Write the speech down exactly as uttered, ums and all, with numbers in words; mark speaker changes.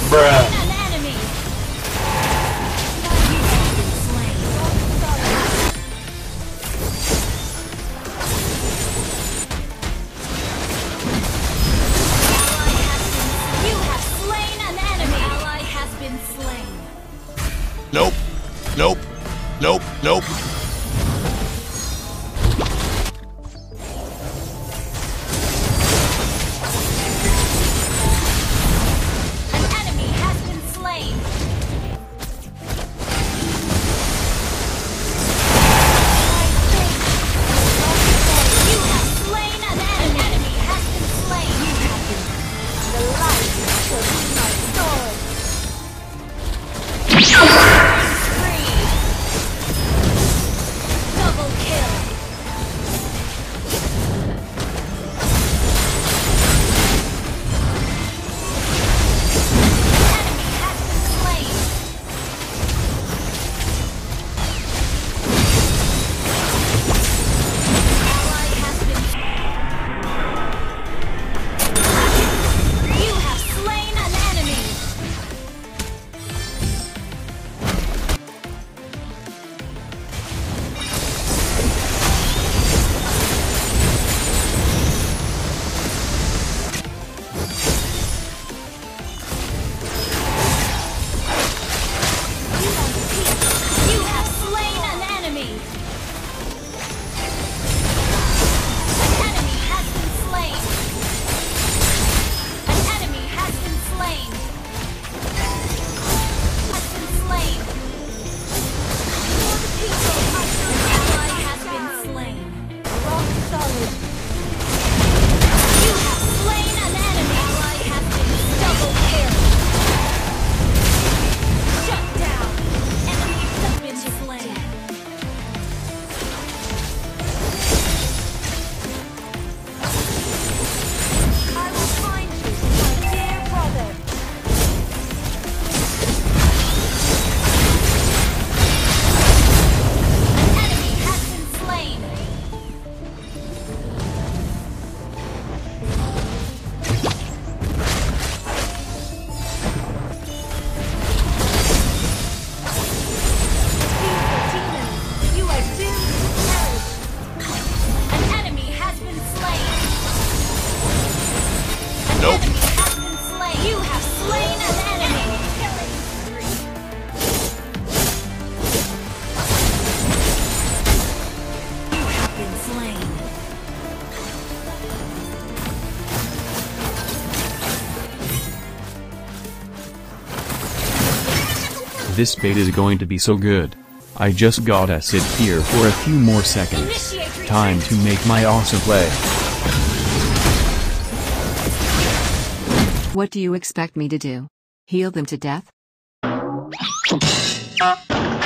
Speaker 1: Bruh.
Speaker 2: An enemy. You have slain an enemy. Ally has been slain.
Speaker 3: Nope. Nope. Nope. Nope.
Speaker 2: An enemy has been slain. You have slain an enemy. An enemy has been slain. You have been. The light shall be my sword. Spree. Double kill. Enemy has been slain. Ally has been. You have slain an enemy. You have slain an enemy. An enemy has been slain. An enemy has been slain. Has been slain. An ally has been slain. Rock solid. You have slain an enemy. Ally has been double kill. Shut down. Enemies have been slain. I will find you, my dear brother. An enemy has been slain. You are doomed to perish. An enemy has been slain. An
Speaker 3: Nope.
Speaker 2: enemy has been slain. You have slain an enemy. You have been slain.
Speaker 4: This bait is going to be so good. I just gotta sit here for a few more seconds.
Speaker 2: Initiate retreat.
Speaker 4: Time to make my awesome play.
Speaker 5: What do you expect me to do? Heal them to death?